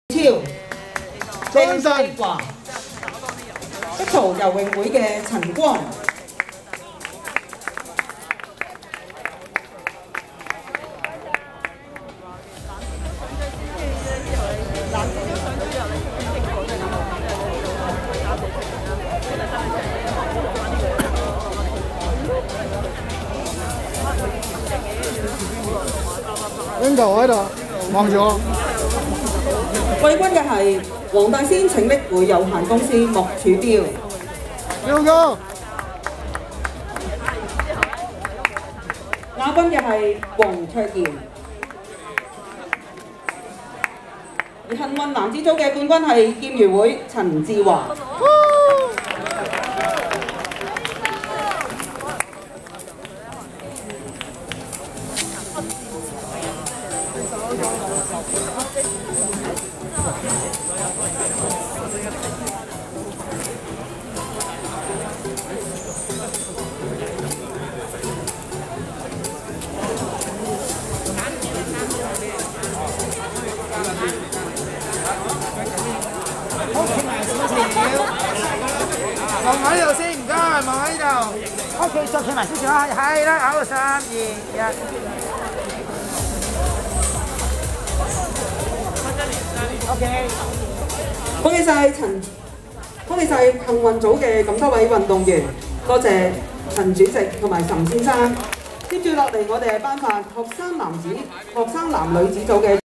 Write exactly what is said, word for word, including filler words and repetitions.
超、鄭世華、碧桃游泳會嘅陳光。 邊度喺度望住我。 季軍嘅係黃大仙拯溺會有限公司莫柱標。 標哥。 亞軍嘅係黃卓賢。而幸運男子組嘅冠軍係劍魚會陳志華。 望喺度先，唔該，望喺度。OK， 再企埋少少啊，係啦，好，三二一。OK。 恭喜晒陳，恭喜晒幸運組嘅咁多位運動員，多謝陳主席同埋岑先生。接住落嚟，我哋係頒發學生男子、學生男女子組嘅。